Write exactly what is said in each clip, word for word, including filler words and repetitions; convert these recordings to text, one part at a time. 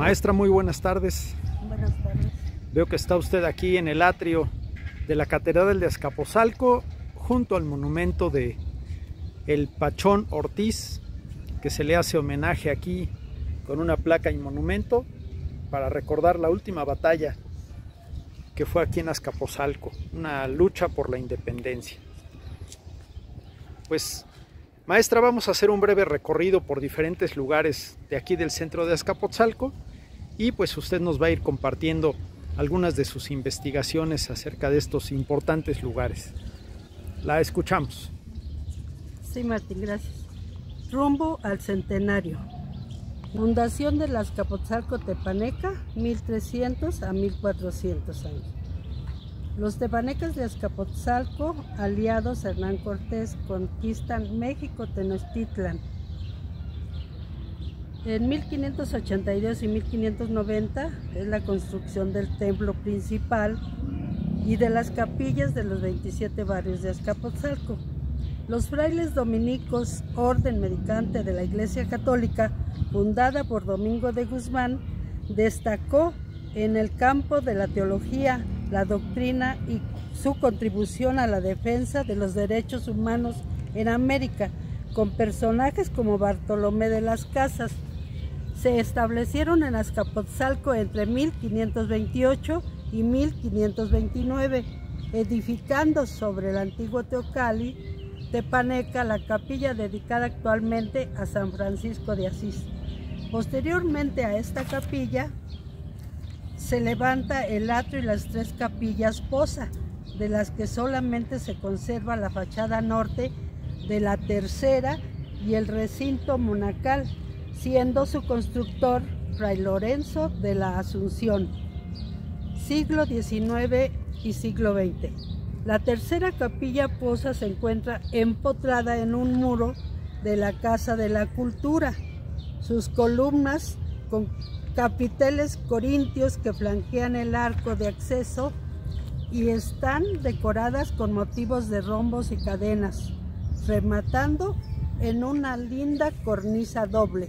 Maestra, muy buenas tardes. Buenas tardes. Veo que está usted aquí en el atrio de la Catedral de Azcapotzalco, junto al monumento de el Pachón Ortiz, que se le hace homenaje aquí con una placa y monumento para recordar la última batalla que fue aquí en Azcapotzalco, una lucha por la independencia. Pues, maestra, vamos a hacer un breve recorrido por diferentes lugares de aquí del centro de Azcapotzalco y pues usted nos va a ir compartiendo algunas de sus investigaciones acerca de estos importantes lugares. La escuchamos. Sí, Martín, gracias. Rumbo al centenario. Fundación del Azcapotzalco Tepaneca, mil trescientos a mil cuatrocientos años. Los tepanecas de Azcapotzalco, aliados a Hernán Cortés, conquistan México Tenochtitlan. En mil quinientos ochenta y dos y mil quinientos noventa es la construcción del templo principal y de las capillas de los veintisiete barrios de Azcapotzalco. Los frailes dominicos, orden mendicante de la Iglesia Católica, fundada por Domingo de Guzmán, destacó en el campo de la teología, la doctrina y su contribución a la defensa de los derechos humanos en América, con personajes como Bartolomé de las Casas. Se establecieron en Azcapotzalco entre mil quinientos veintiocho y mil quinientos veintinueve, edificando sobre el antiguo Teocalli Tepaneca la capilla dedicada actualmente a San Francisco de Asís. Posteriormente a esta capilla se levanta el atrio y las tres capillas posa, de las que solamente se conserva la fachada norte de la tercera y el recinto monacal, siendo su constructor Fray Lorenzo de la Asunción, siglo diecinueve y siglo veinte. La tercera capilla posa se encuentra empotrada en un muro de la Casa de la Cultura. Sus columnas con capiteles corintios que flanquean el arco de acceso y están decoradas con motivos de rombos y cadenas, rematando en una linda cornisa doble.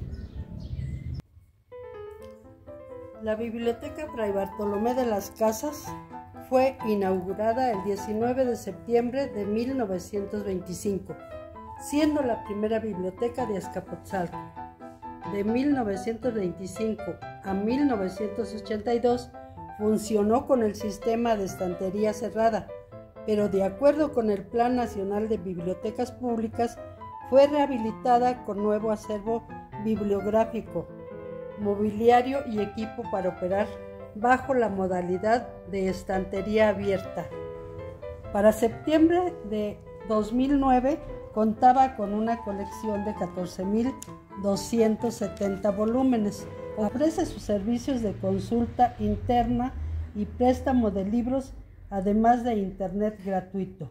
La Biblioteca Fray Bartolomé de las Casas fue inaugurada el diecinueve de septiembre de mil novecientos veinticinco, siendo la primera biblioteca de Azcapotzalco. De mil novecientos veinticinco a mil novecientos ochenta y dos funcionó con el sistema de estantería cerrada, pero de acuerdo con el Plan Nacional de Bibliotecas Públicas, fue rehabilitada con nuevo acervo bibliográfico, mobiliario y equipo para operar bajo la modalidad de estantería abierta. Para septiembre de dos mil nueve contaba con una colección de catorce mil doscientos setenta volúmenes. Ofrece sus servicios de consulta interna y préstamo de libros, además de internet gratuito.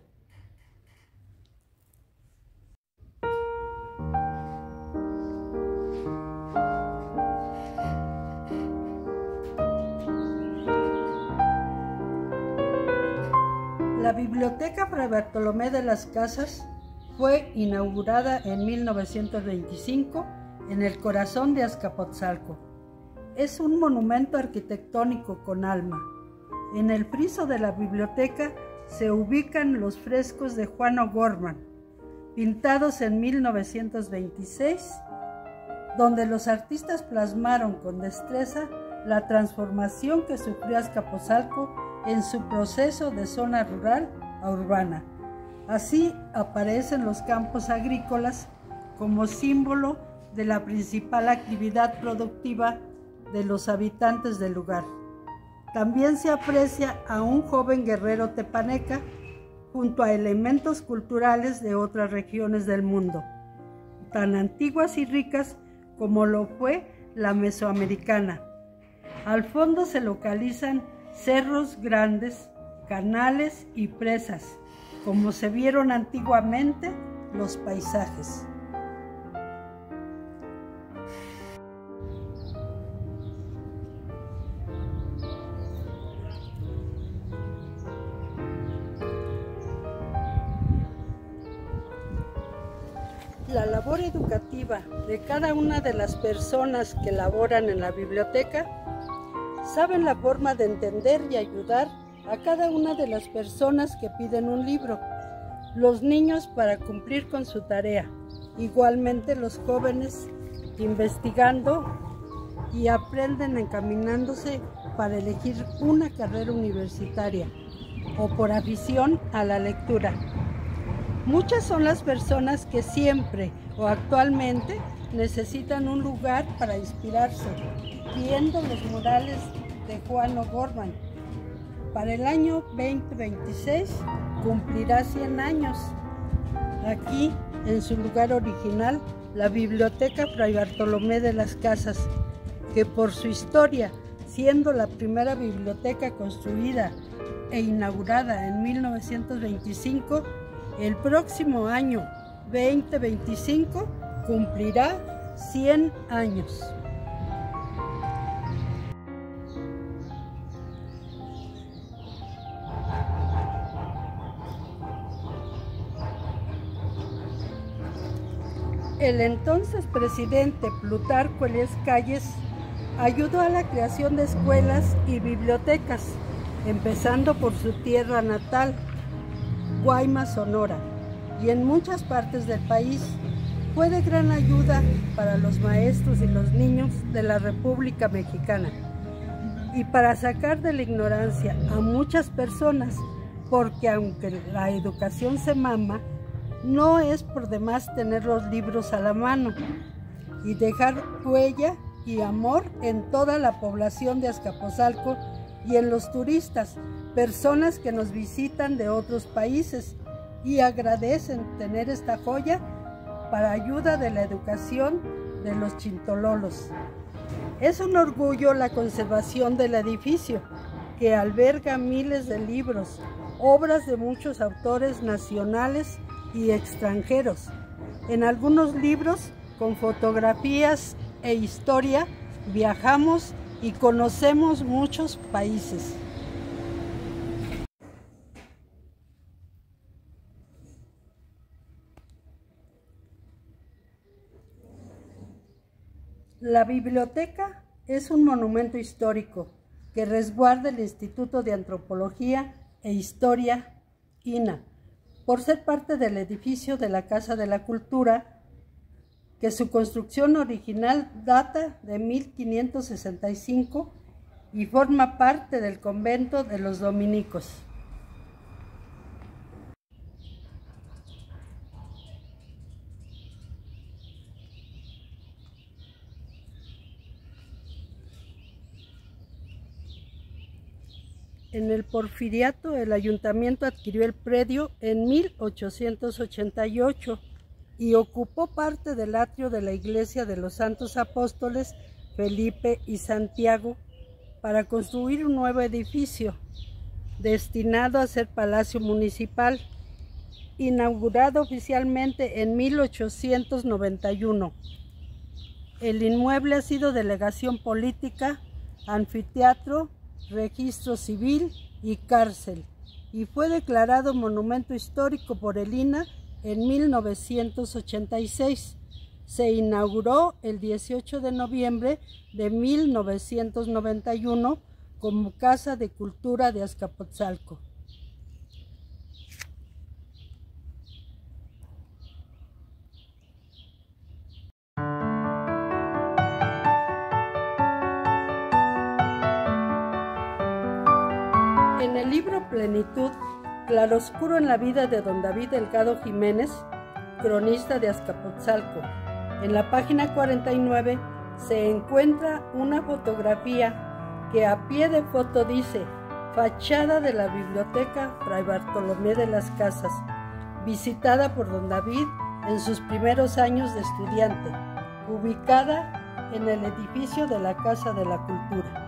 La Biblioteca Fray Bartolomé de las Casas fue inaugurada en mil novecientos veinticinco en el corazón de Azcapotzalco. Es un monumento arquitectónico con alma. En el friso de la biblioteca se ubican los frescos de Juan O'Gorman, pintados en mil novecientos veintiséis, donde los artistas plasmaron con destreza la transformación que sufrió Azcapotzalco en su proceso de zona rural a urbana. Así aparecen los campos agrícolas como símbolo de la principal actividad productiva de los habitantes del lugar. También se aprecia a un joven guerrero tepaneca junto a elementos culturales de otras regiones del mundo, tan antiguas y ricas como lo fue la mesoamericana. Al fondo se localizan cerros grandes, canales y presas, como se vieron antiguamente los paisajes. La labor educativa de cada una de las personas que laboran en la biblioteca saben la forma de entender y ayudar a cada una de las personas que piden un libro. Los niños para cumplir con su tarea, igualmente los jóvenes investigando y aprenden encaminándose para elegir una carrera universitaria o por afición a la lectura. Muchas son las personas que siempre o actualmente necesitan un lugar para inspirarse, viendo los murales de Juan O'Gorman. Para el año veinte veintiséis cumplirá cien años. Aquí, en su lugar original, la Biblioteca Fray Bartolomé de las Casas, que por su historia, siendo la primera biblioteca construida e inaugurada en mil novecientos veinticinco, el próximo año veinte veinticinco cumplirá cien años. El entonces presidente Plutarco Elías Calles ayudó a la creación de escuelas y bibliotecas, empezando por su tierra natal, Guaymas, Sonora, y en muchas partes del país. Fue de gran ayuda para los maestros y los niños de la República Mexicana y para sacar de la ignorancia a muchas personas, porque aunque la educación se mama, no es por demás tener los libros a la mano y dejar huella y amor en toda la población de Azcapotzalco y en los turistas, personas que nos visitan de otros países y agradecen tener esta joya para ayuda de la educación de los chintololos. Es un orgullo la conservación del edificio, que alberga miles de libros, obras de muchos autores nacionales y extranjeros. En algunos libros, con fotografías e historia, viajamos y conocemos muchos países. La biblioteca es un monumento histórico que resguarda el Instituto de Antropología e Historia, I N A, por ser parte del edificio de la Casa de la Cultura, que su construcción original data de mil quinientos sesenta y cinco y forma parte del convento de los dominicos. En el Porfiriato, el ayuntamiento adquirió el predio en mil ochocientos ochenta y ocho y ocupó parte del atrio de la iglesia de los Santos Apóstoles Felipe y Santiago para construir un nuevo edificio destinado a ser Palacio Municipal, inaugurado oficialmente en mil ochocientos noventa y uno. El inmueble ha sido delegación política, anfiteatro, registro civil y cárcel, y fue declarado monumento histórico por el I N A en mil novecientos ochenta y seis. Se inauguró el dieciocho de noviembre de mil novecientos noventa y uno como Casa de Cultura de Azcapotzalco. En el libro Plenitud, claroscuro en la vida de don David Delgado Jiménez, cronista de Azcapotzalco, en la página cuarenta y nueve se encuentra una fotografía que a pie de foto dice: fachada de la Biblioteca Fray Bartolomé de las Casas, visitada por don David en sus primeros años de estudiante, ubicada en el edificio de la Casa de la Cultura.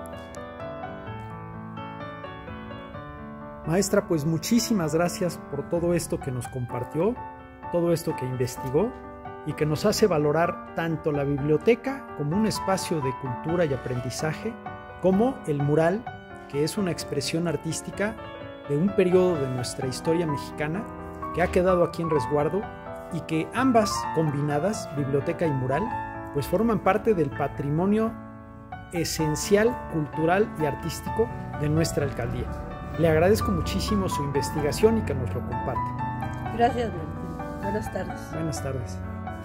Maestra, pues muchísimas gracias por todo esto que nos compartió, todo esto que investigó y que nos hace valorar tanto la biblioteca como un espacio de cultura y aprendizaje, como el mural, que es una expresión artística de un periodo de nuestra historia mexicana que ha quedado aquí en resguardo y que ambas combinadas, biblioteca y mural, pues forman parte del patrimonio esencial, cultural y artístico de nuestra alcaldía. Le agradezco muchísimo su investigación y que nos lo comparte. Gracias, Martín. Buenas tardes. Buenas tardes.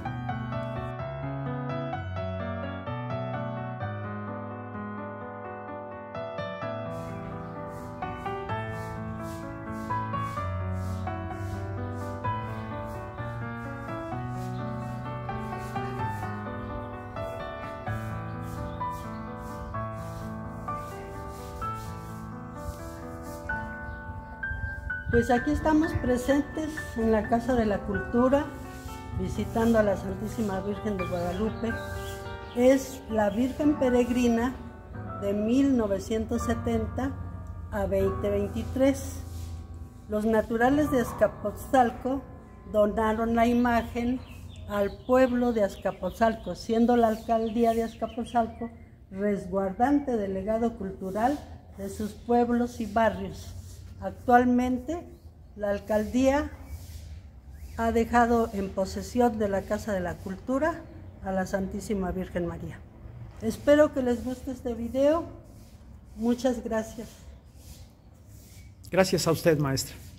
Pues aquí estamos presentes en la Casa de la Cultura, visitando a la Santísima Virgen de Guadalupe. Es la Virgen Peregrina de mil novecientos setenta a veinte veintitrés. Los naturales de Azcapotzalco donaron la imagen al pueblo de Azcapotzalco, siendo la alcaldía de Azcapotzalco resguardante del legado cultural de sus pueblos y barrios. Actualmente, la alcaldía ha dejado en posesión de la Casa de la Cultura a la Santísima Virgen María. Espero que les guste este video. Muchas gracias. Gracias a usted, maestra.